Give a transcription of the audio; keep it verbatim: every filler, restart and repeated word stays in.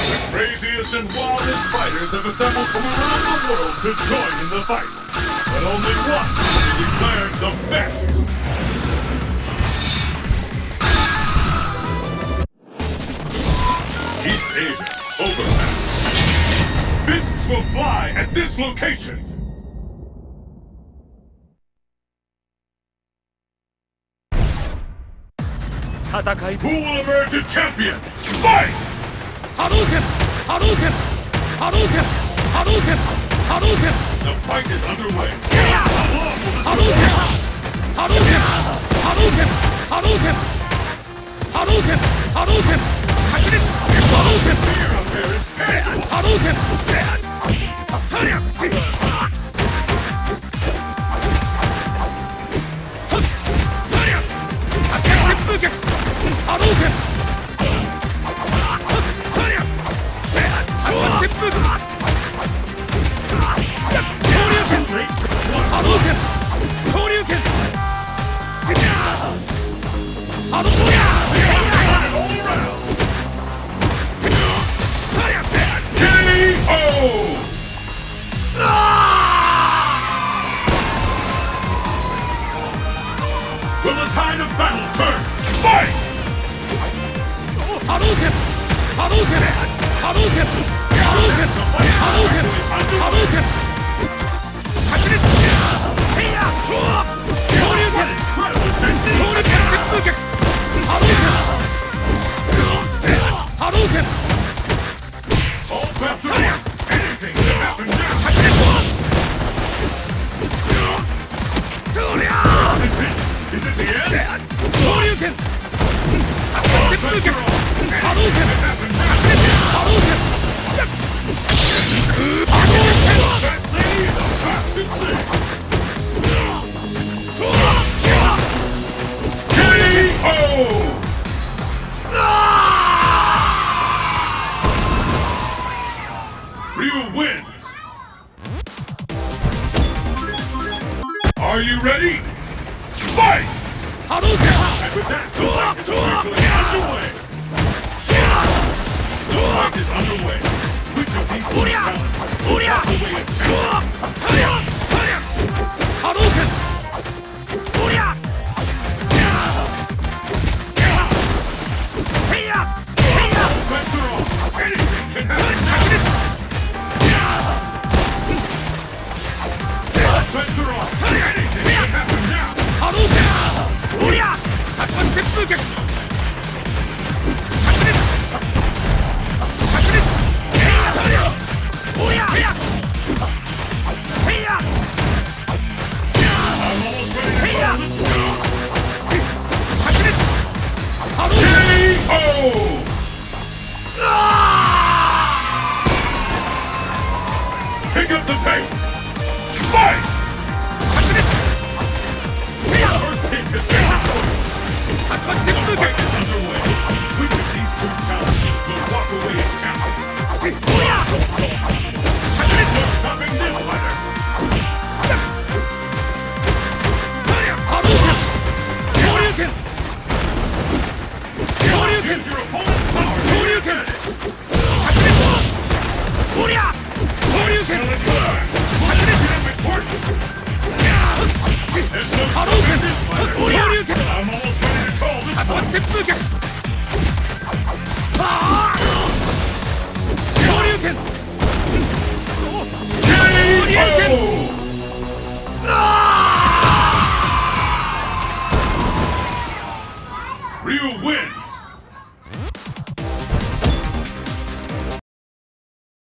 The craziest and wildest fighters have assembled from around the world to join in the fight. But only one will be declared the best. East Asia, Overpass. Fists will fly at this location. Who will emerge a champion? Fight! Hadouken! Hadouken! Hadouken! Hadouken! Hadouken! The fight is underway. Hadouken! Hadouken! Hadouken! Hadouken! Hadouken! Hadouken! Hadouken! Fear up there is tangible. Hadouken! Hadouken! Will the tide of battle turn? Fight! Hadouken! Hadouken! Hadouken! Hadouken! Hadouken! Hadouken! Shoryuken! Shoryuken! Seppuken! Hadouken! Hadouken! All bets are on. Anything can happen now. Is it? Is it the end? Shoryuken! Seppuken! Hadouken! Hadouken! That lady is a bastard thing. K O! Ryu wins. Are you ready? Fight! Hadouken! And with that, the fight is officially underway. The fight is underway. Which of these two talents will walk away as champion? Hadouken! Bets are on. Anything can happen now. Bets are on. Anything can happen now. Hadouken! Hadouken! Seppuken!